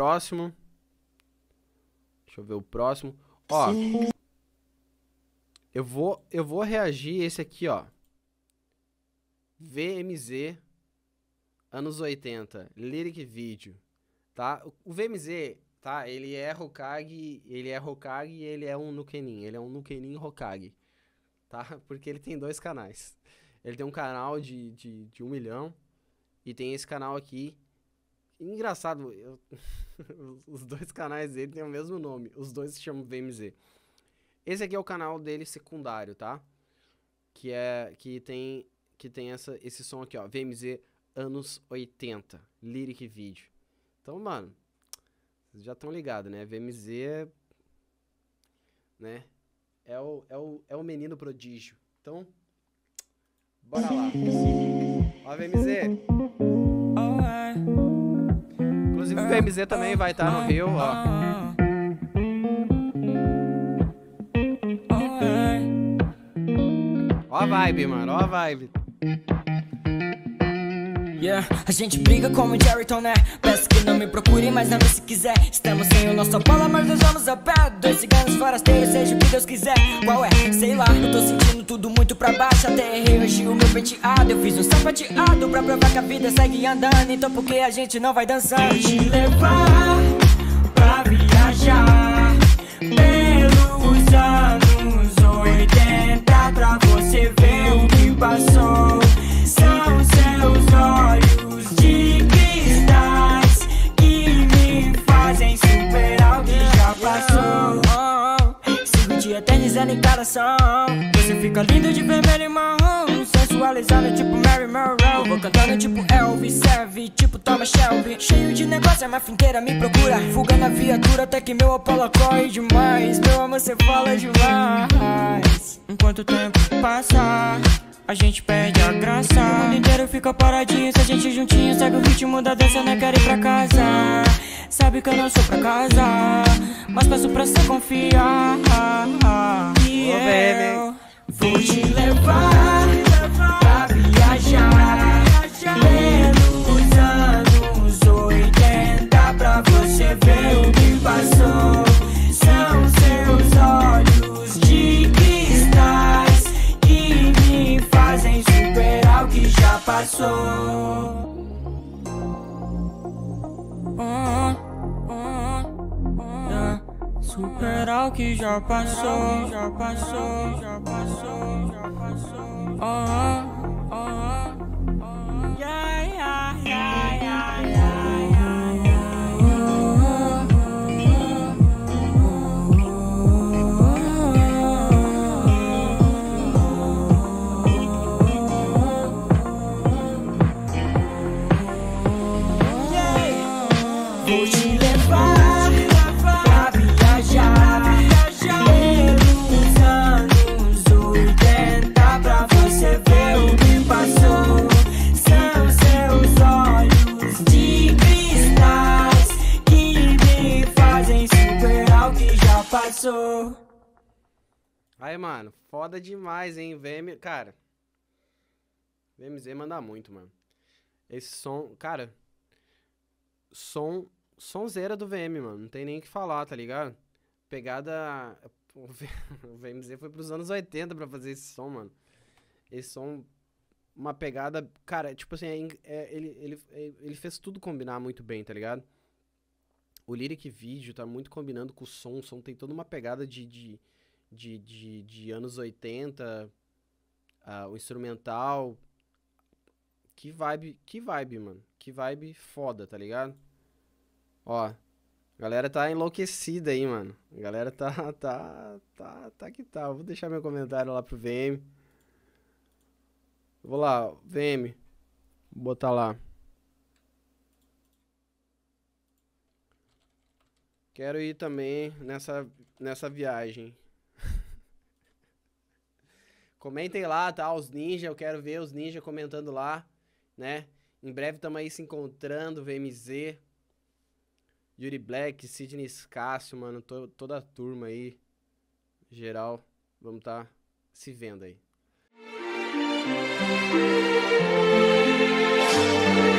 próximo. Deixa eu ver o próximo. Ó. Eu vou reagir esse aqui, ó. VMZ, anos 80, Lyric Video, tá? O VMZ, tá? Ele é Hokage e ele é um Nukenin. Ele é um Nukenin Hokage, tá? Porque ele tem 2 canais. Ele tem um canal de 1 milhão e tem esse canal aqui. Engraçado, os 2 canais dele têm o mesmo nome. Os 2 se chamam VMZ. Esse aqui é o canal dele secundário, tá? Que tem esse som aqui, ó. VMZ anos 80, Lyric Video. Então, mano, vocês já estão ligados, né? VMZ, né? É o menino prodígio. Então, bora lá. Ó, VMZ. Inclusive o VMZ também vai estar no Rio, ó. Ó a vibe, mano, ó a vibe. Yeah, a gente briga como Jerryton, né? Peço que não me procure, mas ame se quiser. Estamos sem o nosso Paulo, mas nós vamos a pé. 2 ciganos forasteiros, seja o que Deus quiser. Qual é? Sei lá, eu tô sentindo tudo muito pra baixo. Até errei hoje o meu penteado. Eu fiz um sapateado pra provar que a vida segue andando. Então por que a gente não vai dançando? Te levar pra viajar pelos anos 80, pra você ver o que passou. São seus olhos de cristais que me fazem superar o que já passou. Sigo te eternizando em cada som. Você fica lindo de vermelho e marrom, sensualizando tipo Mary Monroe. Vou cantando tipo Elvis, serve tipo Thomas Shelby. Cheio de negócio, a máfia inteira me procura. Fuga na viatura até que meu Apollo corre demais. Meu amor, você fala demais. Enquanto o tempo passa, a gente perde a graça. O mundo inteiro fica paradinho, se a gente juntinho segue o ritmo da dança, não quero ir pra casa. Sabe que eu não sou pra casa, mas peço pra você confiar. E eu vou te levar pra viajar pelos anos 80, pra você ver o que passou. São seus olhos de cristais que me fazem superar o que já passou. Superar o que já passou, já passou, já passou, já passou. Yeah, yeah, yeah, yeah, yeah. Vou te levar pra viajar pelos anos 80, pra você ver o que passou. São seus olhos de cristais que me fazem superar o que já passou. Aí, mano, foda demais, hein? Cara, VMZ manda muito, mano. Esse som, cara, sonzeira do VM, mano. Não tem nem o que falar, tá ligado? Pegada... O VMZ foi pros anos 80 pra fazer esse som, mano. Esse som, uma pegada... Cara, tipo assim, ele fez tudo combinar muito bem, tá ligado? O Lyric Video tá muito combinando com o som. O som tem toda uma pegada de anos 80. O instrumental... Que vibe, mano. Que vibe foda, tá ligado? Ó, a galera tá enlouquecida aí, mano. A galera tá que tá. Eu vou deixar meu comentário lá pro VM. Vou lá, VM. Vou botar lá. Quero ir também nessa viagem. Comentem lá, tá? Os ninjas, eu quero ver os ninjas comentando lá, né? Em breve tamo aí se encontrando, VMZ, Yuri Black, Sidney Scácio, mano, toda a turma aí, geral, vamos tá se vendo aí.